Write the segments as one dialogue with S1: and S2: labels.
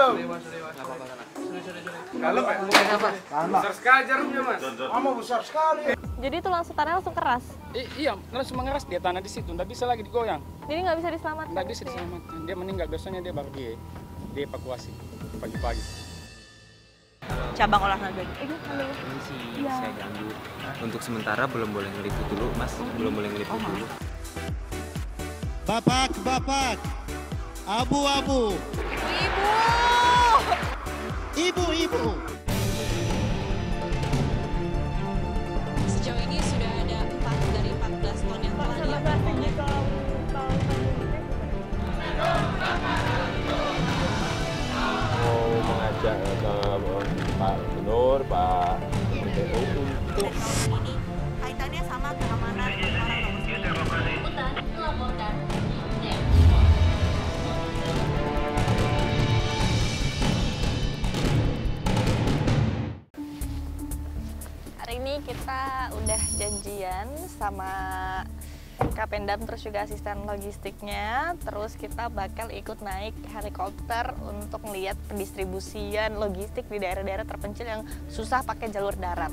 S1: belum?
S2: Kalau besar sekali jarumnya mas.
S1: Besar sekali.
S3: Jadi itu langsung tanah langsung keras.
S2: Iya, langsung mengeras dia tanah di situ, nggak bisa lagi digoyang.
S3: Jadi nggak bisa diselamatkan.
S2: Nggak bisa diselamatkan. Dia meninggal, besoknya dia baru dievakuasi pagi-pagi.
S3: Cabang olahraga.
S4: Ini sih saya ganggu. Untuk sementara belum boleh ngeliput dulu, Mas. Belum boleh ngeliput dulu.
S5: Bapak, abu-abu. Ibu.
S6: Sejauh ini sudah ada 4 dari 14 ton yang telah dievakuasi.
S7: Mau mengajak ke Pak Gubernur, Pak DPU untuk
S6: Ini kaitannya sama keamanan orang melaporkan.
S3: Hari ini kita udah janjian sama Kapendam terus juga asisten logistiknya. Terus kita bakal ikut naik helikopter untuk melihat pendistribusian logistik di daerah-daerah terpencil yang susah pakai jalur darat.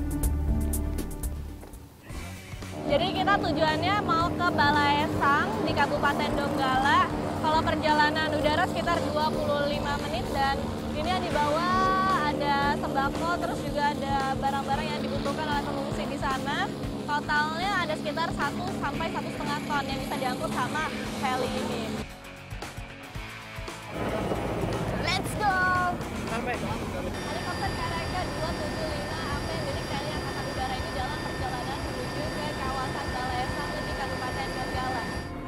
S3: Jadi kita tujuannya mau ke Balaesang di Kabupaten Donggala. Kalau perjalanan udara sekitar 25 menit dan ini yang di bawah ada sembako terus juga ada barang-barang yang dibutuhkan oleh pengungsi di sana. Totalnya ada sekitar 1 sampai 1,5 ton yang bisa diangkut sama heli ini. Let's go! Helikopter KRK 275 AP milik TNI Angkatan Udara ini dalam perjalanan menuju ke kawasan Balaesang di Kabupaten Donggala.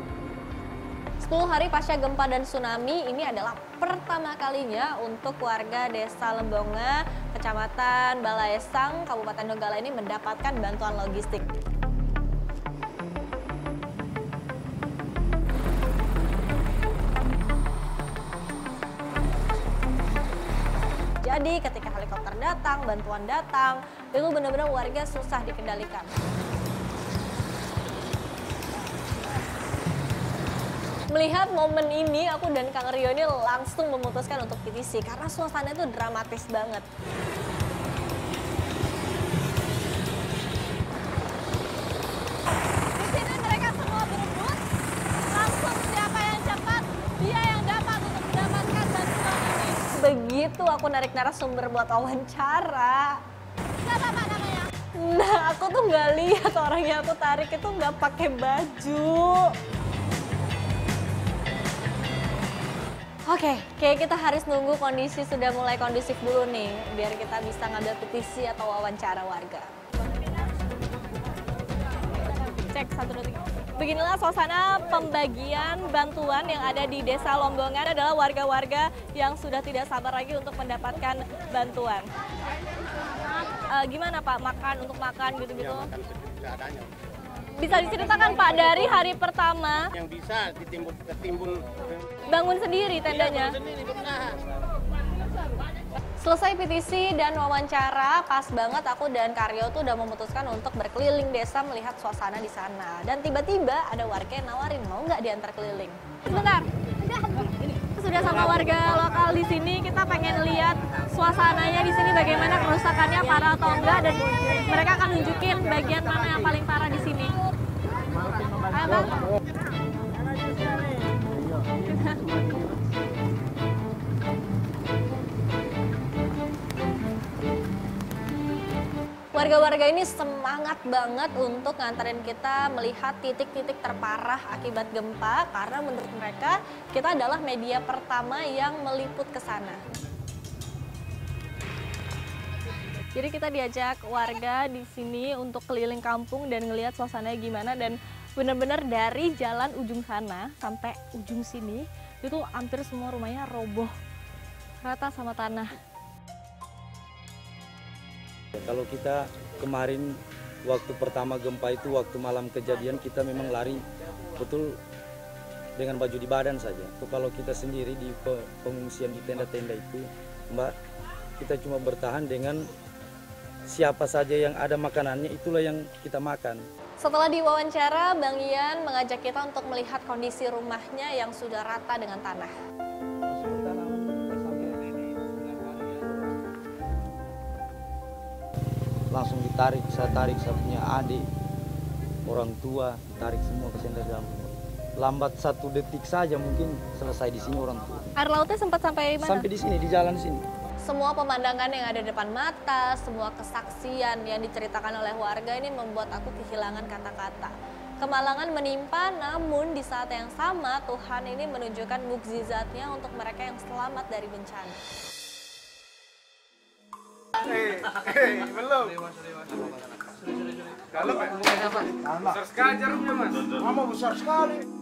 S3: 10 hari pasca gempa dan tsunami ini adalah pertama kalinya untuk warga Desa Lembonga, Kecamatan Balaesang, Kabupaten Donggala ini mendapatkan bantuan logistik. Jadi ketika helikopter datang, bantuan datang, itu benar-benar warga susah dikendalikan. Melihat momen ini, aku dan Kang Rio ini langsung memutuskan untuk petisi karena suasana itu dramatis banget. Di sini mereka semua berebut, langsung siapa yang cepat, dia yang dapat untuk mendapatkan bantuan ini. Begitu aku narik narasumber buat wawancara. Siapa Pak namanya? Nah, aku tuh nggak lihat orang yang aku tarik itu nggak pakai baju. Oke, kayak kita harus nunggu kondisi sudah mulai kondusif dulu nih, biar kita bisa ngambil petisi atau wawancara warga. Cek 1, 2, 3. Beginilah suasana pembagian bantuan yang ada di Desa Lombongan adalah warga-warga yang sudah tidak sabar lagi untuk mendapatkan bantuan. Gimana Pak, untuk makan gitu-gitu?
S8: Ya, makan seadanya.
S3: Bisa diceritakan Pak dari hari pertama?
S8: Yang bisa ketimbun.
S3: Bangun sendiri tendanya?
S8: Iya, bangun sendiri, benar.
S3: Selesai petisi dan wawancara, pas banget aku dan Karyo tuh udah memutuskan untuk berkeliling desa melihat suasana di sana. Dan tiba-tiba ada warga yang nawarin, mau nggak diantar keliling? Sebentar, sudah sama warga lokal di sini, kita pengen lihat suasananya di sini bagaimana kerusakannya parah atau enggak dan mereka akan nunjukin bagian mana yang paling parah di sini. Ayo Bang. Warga-warga ini semangat banget untuk nganterin kita melihat titik-titik terparah akibat gempa karena menurut mereka kita adalah media pertama yang meliput ke sana. Jadi kita diajak warga di sini untuk keliling kampung dan ngelihat suasananya gimana dan benar-benar dari jalan ujung sana sampai ujung sini itu hampir semua rumahnya roboh rata sama tanah.
S9: Kalau kita kemarin waktu pertama gempa itu waktu malam kejadian kita memang lari betul dengan baju di badan saja. Kalau kita sendiri di pengungsian di tenda-tenda itu, Mbak, kita cuma bertahan dengan siapa saja yang ada makanannya itulah yang kita makan.
S3: Setelah diwawancara, Bang Ian mengajak kita untuk melihat kondisi rumahnya yang sudah rata dengan tanah.
S9: langsung ditarik, saya punya adik, orang tua, ditarik semua ke senter dalam rumah. Lambat 1 detik saja mungkin selesai di sini orang tua.
S3: Air lautnya sempat sampai mana?
S9: Sampai di sini, di jalan sini.
S3: Semua pemandangan yang ada di depan mata, semua kesaksian yang diceritakan oleh warga ini membuat aku kehilangan kata-kata. Kemalangan menimpa, namun di saat yang sama Tuhan ini menunjukkan mukjizatnya untuk mereka yang selamat dari bencana.
S2: Belum. Kalau besar sekali jarumnya, Mas.
S5: Mama besar sekali.